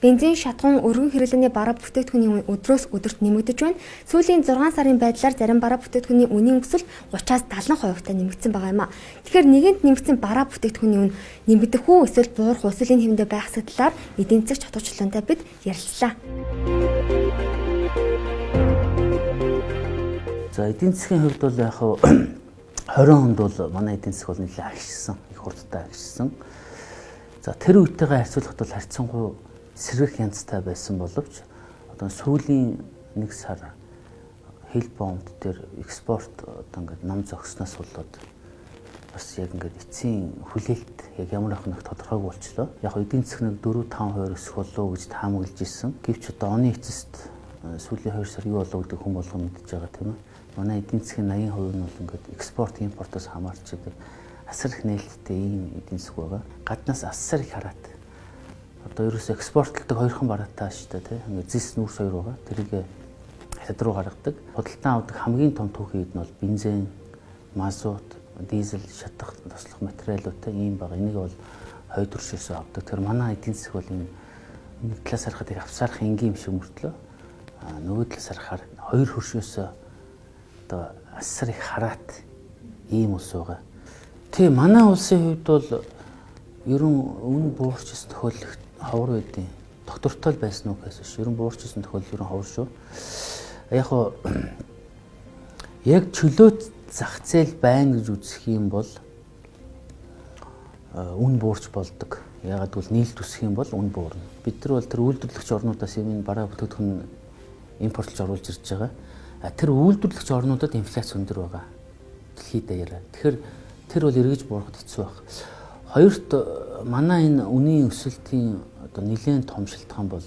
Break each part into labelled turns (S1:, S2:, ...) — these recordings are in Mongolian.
S1: Бензин шатгуун өргөн хэрэглээний бараа бүтээгдэхүүний үн өдрөөс өдөрт нэмэгдэж байна. Сүүлийн 6 сарын байдлаар зарим бараа бүтээгдэхүүний үнийн өсөлт 30-аас 70% нэмэгдсэн байгаа юм а. Тэгэхээр нэгэнт нэмэгдсэн бараа бүтээгдэхүүний үн нэмэгдэх үү эсвэл буурах уу эсвэлийн хэмнэлтэд байх талаар эдийн засгийн чухалчлалтай бид ярилцлаа.
S2: За эдийн засгийн хувьд бол яг 20 онд бол манай эдийн засаг бол нэлээд агшсан, их хурдтай агшсан. За тэр үетэйгээ харьцуулахад бол харьцангуй сэргэх янзтай байсан боловч одоо сүүлийн 1 сар хил бонд дээр экспорт одоо ингээд нам зогсноос болоод бас яг ингээд эцсийн хүлээлт яг ямар ах нэг тодорхойг болчлоо. Яг эдийн засаг нэг 4-5% өсөх болов гэж таамаглаж ирсэн. Гэвч одоо оны эцэст сүүлийн 2 сар юу болов гэдэг хүн болгон мэдж байгаа тийм ээ. Манай эдийн засгийн 80% нь бол ингээд экспорт импортоос хамаарч байгаа асар их нээлттэй ийм эдийн засаг байгаа. Гаднаас асар их хараат. Одоо ерөөсөө экспортлдог хоёрхан бараатай шүү дээ тийм. Ингээд зис нүүрс хоёр байгаа. Тэрийг хятад руу гаргадаг. Худалдан авдаг хамгийн том түүхийд нь бол бензин, мазут, дизель, шатах туслах материалуудтай ийм байгаа. Энийг бол хойд төршөөсөө авдаг. Тэр манай эдийн засаг бол энэ нэг талаас харахад их авсаарах энгийн юм шиг мөртлөө. Нөгөө талаас харахаар хоёр хөршөөсөө одоо асар их хараат ийм ус байгаа. Тийм манай улсын хувьд бол ерөн үн буурчсан тохиолдол ховор байдیں۔ Доктортой байсан уу гэсэн ш. Ерөн буурчсан тохиолдол ерөн ховор шүү. Яг хоо яг чөлөөт зах зээл байна гэж үзэх юм бол үн буурч болдог. Ягаад гэвэл нийлт үсэх юм бол үн буурна. Бид нар бол тэр үйлдвэрлэгч орнуудаас энэ бараа бүтээгдэхүүн импортлж оруулж ирж байгаа. Тэр үйлдвэрлэгч орнуудад инфляц өндөр байгаа. Дэлхийд даяараа. Тэгэхээр тэр бол эргэж буурахад хэцүү байх. Хоёрт манай энэ үнийн өсөлтийн одоо нэлээд том шалтгаан бол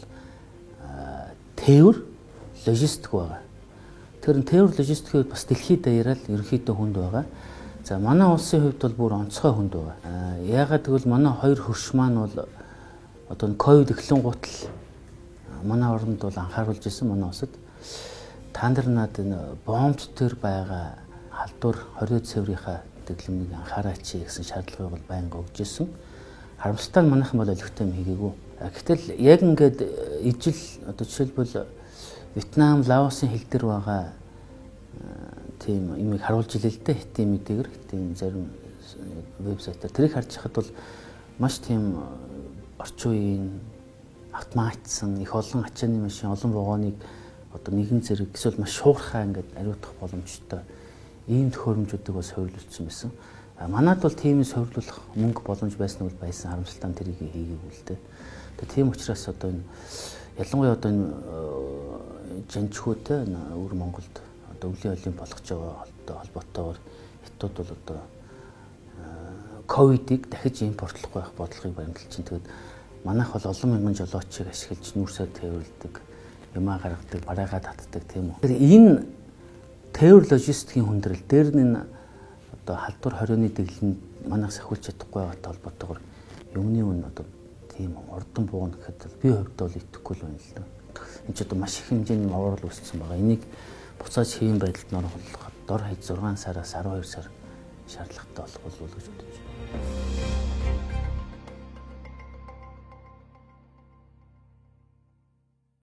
S2: тээвэр логистик байгаа. Тэр тээвэр логистикийн хувьд бас дэлхийд даяараа л ерөнхийдөө хүнд байгаа. За манай улсын хувьд бол бүр онцгой хүнд байгаа. Яагаад гэвэл манай хоёр хөрш маань бол одоо ковид эхлэнгуутал манай оронд бол анхааруулж ирсэн манай улсад та нар над энэ бомб төр байгаа халдвар 20 цэврийнхаа дэглэмийг анхаараач гэсэн шаардлагыг бол байнга өгж ирсэн. Харамсалтай нь манайхан бол олигтой юм хийгээгүй. Гэтэл яг ингээд ижил одоо жишээлбэл Вьетнам, Лаосын хил дээр байгаа тийм юмыг харуулж илээ л дээ. Хэтийн мэдээгээр хэтийн зарим вебсайтаар тэрийг харж хахад бол маш тийм орчин үеийн автоматсан их олон ачааны машин, олон вагоныг одоо нэгэн зэрэг эсвэл маш шуурхай ингээд ариутгах боломжтой ийм төхөөрөмжүүдийг бас хувирлуулсан байсан. Манайд бол тиймээс хувирлуулах мөнгө боломж байсан бол байсан харамсалтай нь тэрийг хийгээгүй л дээ. Тэгээ тийм учраас одоо энэ ялангуяа одоо энэ жанчхүүтэй өвөр Монголд одоо өвлийн олимп болгож байгаа холбоотойгоор хятад бол одоо ковидыг дахиж импортлохгүй байх бодлогыг баримталж чинь. Тэгээд манайх бол олон мянган жолоочийг ашиглаж нүүрсээ тээвэрлэдэг, юмаа гаргадаг, бараагаа татдаг тийм үү. Тэгэхээр энэ тээвэр логистикийн хүндрэл дээр нь одоо халдвар 20-ны дэглэнд манайх сахиулж чадахгүй байгаатай холбоотойгоор юмны үн одоо тийм ордон бууна гэхэд би хувьд бол итгэхгүй л байна л да. Энд ч одоо маш их хэмжээний моврол үүссэн байгаа. Энийг буцааж хийм байдалд оруулахад дор хаяж 6 сараас 12 сар шаардлагатай болох болов уу гэж бодож байна.